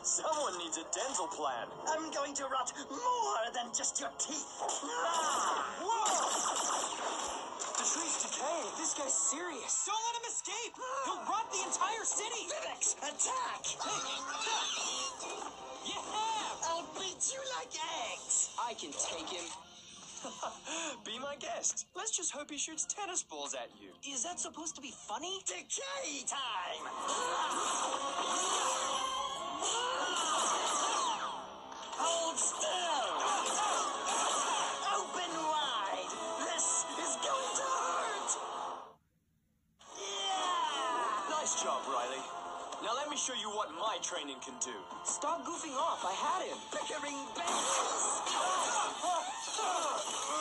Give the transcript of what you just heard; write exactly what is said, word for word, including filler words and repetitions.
Someone needs a dental plan. I'm going to rot more than just your teeth. Ah! Whoa! The tree's decaying. This guy's serious. Don't let him escape. He'll rot the entire city. Vivix, attack! Yeah! I'll beat you like eggs. I can take him. Be my guest. Let's just hope he shoots tennis balls at you. Is that supposed to be funny? Decay time! Hold still! Open wide! This is going to hurt! Yeah! Nice job, Riley. Now let me show you what my training can do. Stop goofing off. I had him. Bickering babies!